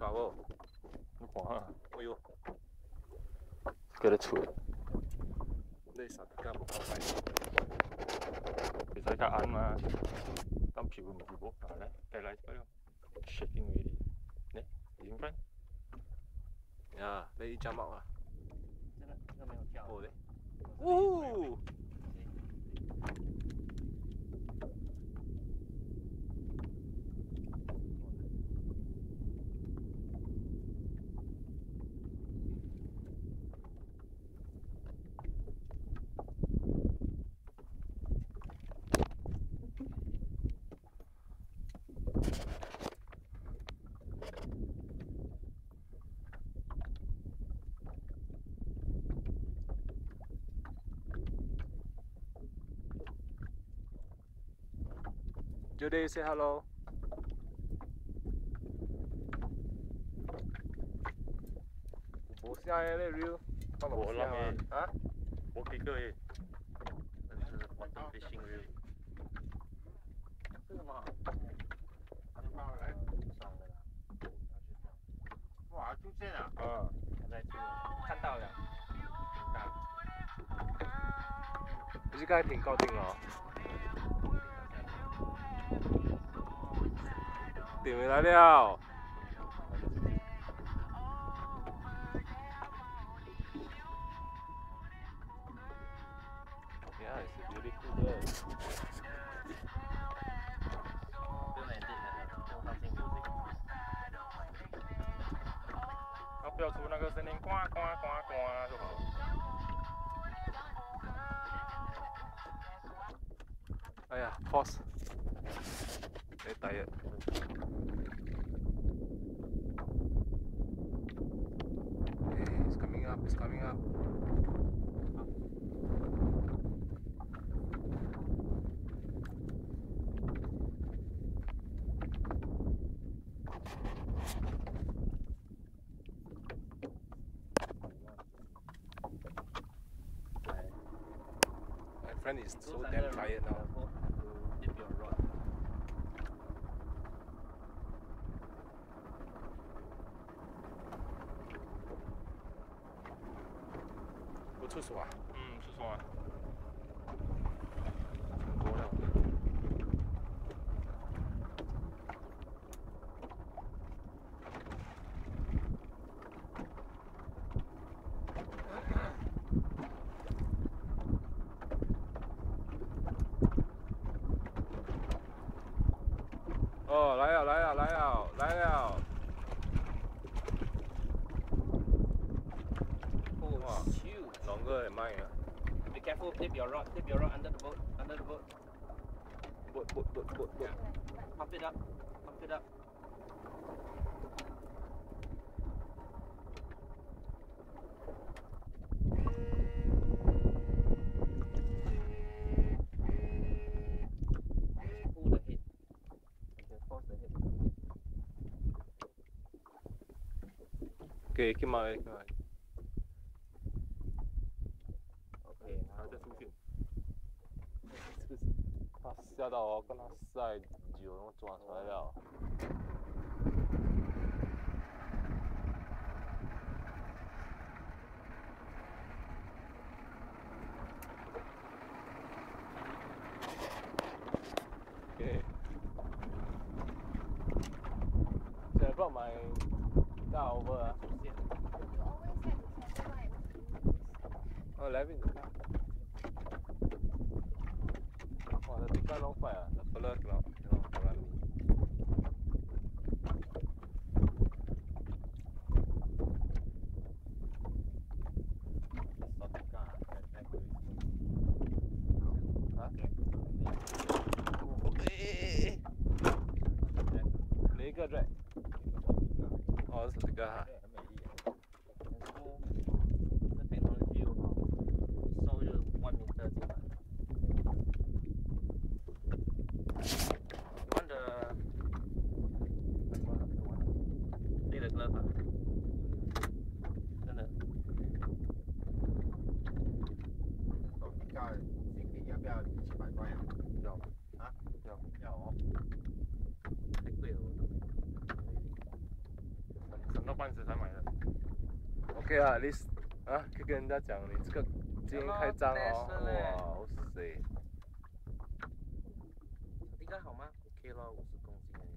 抓无？ 你看啊， 哎呦， 叫咧吹， 你啥物敢无够快？ 会使较暗嘛？当皮肤唔是无，来，该来这个了 ，shaking really，呢，明白？ 呀，你jump out 啊？ 这个没有跳。 好的。呜！Judy, say hello. 无声的咧 real， 放到无声啊？ 我几个耶，那是 bottom fishing reel。 是什么？爽的啦。 哇，出现了！ 啊， 我在做，看到了，看到了。 你是该挺高定哦。顶回来了。Yeah, it's a beautiful bird. 不用 edit 了，就放进 music。 它不要出那个声音，呱呱呱呱就好。 哎呀 ，pause。Very tired. Hey, it's coming up. It's coming up. My friend is so damn tired now. Dip your rod. 不出手啊？ 是说啊。 很多了。哦，来了来了来了来了！ Oh, shoot. Longer than mine. Be careful, dip your rod under the boat, under the boat. Boat. Yeah. Pump it up, pump it up. Pull the head. You can force the head. Okay, ขึ้นมาเลย Okay, 它在出现。 他吓到我，跟他晒久，然后抓出来了。Okay. So I brought my car over. Oh, Levin. Oh, the big guy long fire. The fella cannot run me. Huh? 哪一个 drag？ 哦，是这个哈。 很美丽。这 technology 又好。 OK 啊，你啊，可以跟人家讲你这个今天开张哦，哇，好塞。 这个好吗 ？OK 咯，50公斤而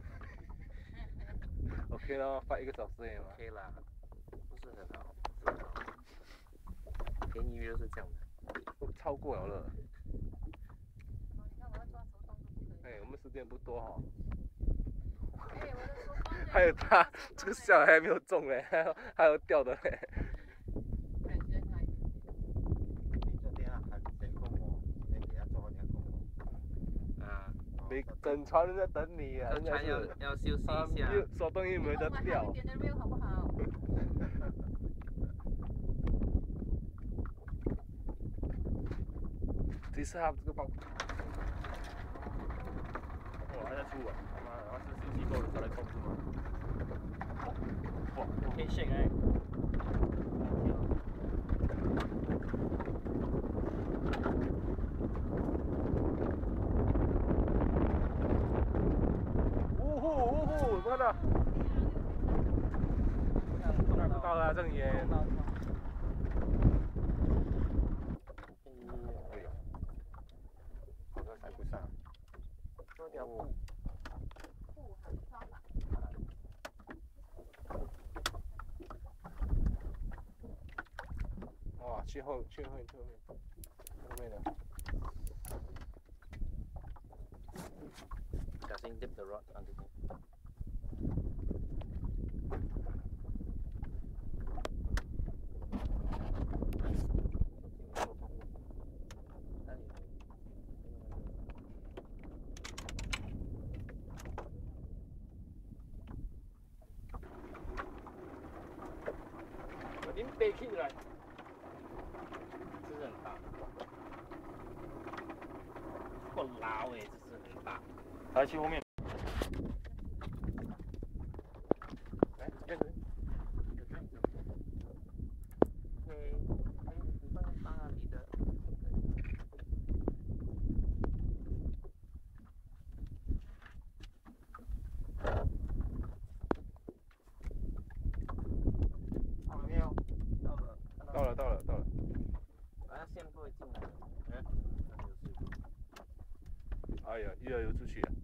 已。 OK 咯，发1个小时而已嘛。 OK 啦，不是很好，不是很好。便宜就是这样的。 都超过了了。 你看我要抓手动都不可以。 哎，我们时间不多哈。 哎，我的手动。 还有他，这个小还没有中嘞，还有掉的嘞。 感觉他。 你昨天很成功哦，今天给他做点功哦。 啊， 没整船人在等你啊， 整船要休息一下。 手动又没得掉。 一点的 real 好不好？ 这次他这个帮。 我还在出啊，他妈的，然后是休息够了才来控制吗？哇， 可以 shake 哎。 真的。到了，正眼。 好像踩不上。 做条布。 布很刷吧。 哇，去后面的。 小心 dip the rod underneath。 您背起来， 这是很大。够捞哎，这是很大。 来去后面。 来，这边。 你放在大里的。 好了没有？ 到了。 到了。 好像线不会进来。 哎呀，又要游出去了。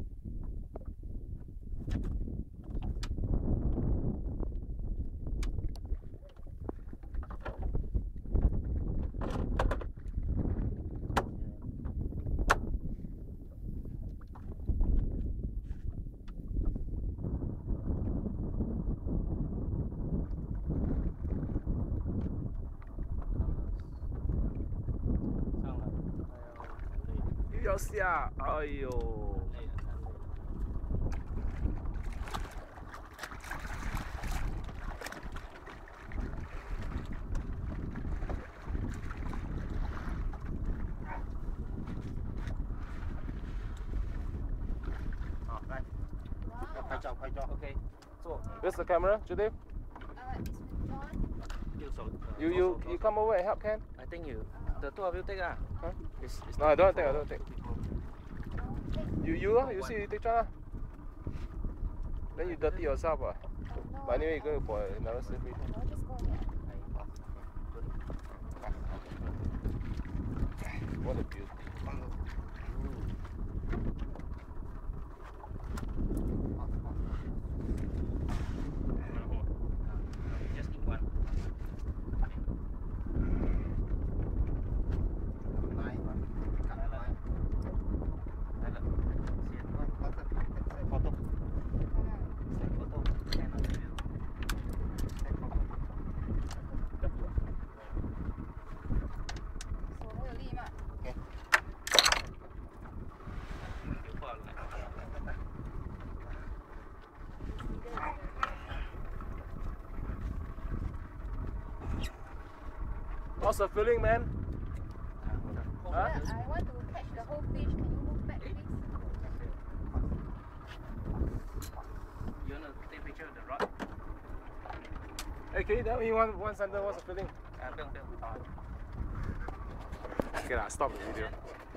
又要下，哎呦。 好，来，要拍照。 OK， 坐。 Where's the camera, Judith? It's John. 右手。 You come over and help, Ken? I think the two of you take ah. Huh? It's No, I don't take. You lah, you see, you take lah. Then you dirty yourself ah. But anyway, you go for another selfie. I'll just go here. What a beauty. Just in one. 来，看来， 来了。 活动。 手还有力吗？ How's the feeling, man? Huh? I want to catch the whole fish. Can you move back, please? You wanna take picture of the rod? Hey, can you tell me one sentence? What's the feeling? 不用。 Okay, lah, stop the video.